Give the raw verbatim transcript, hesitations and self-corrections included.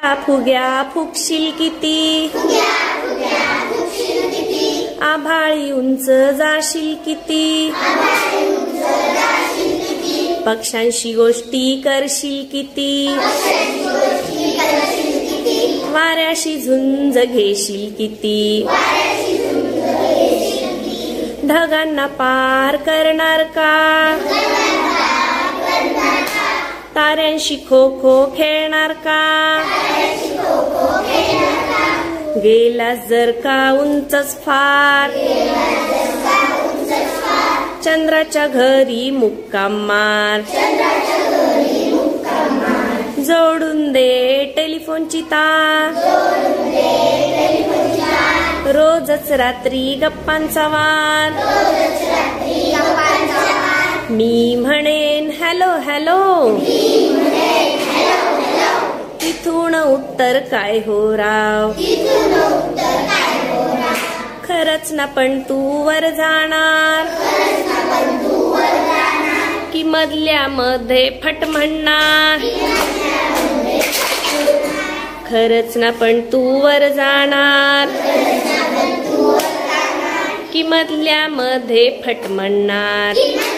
फुग्या फुकशील किती, आभाळी उंच जाशील किती, पक्ष्यांशी गोष्टी करशील किती, वाऱ्याशी झुंज घेशील किती, ढगांना पार करणार का, ताऱ्यांशी खो खो खेळणार का, गेलास जर का उंचच फार, चंद्राच्या घरी मुक्काम मार, जोडून दे टेलिफोनची तार, रोजच रात्री गप्पांचा वार, मी म्हणेन हॅलो हॅलो, तिथून उत्तर काय हो राव, खरंच ना पण तू वर जाणार, की मधल्या मध्ये फट म्हणणार, खरंच ना पण तू वर जाणार, की मधल्या मध्ये फट म्हणणार.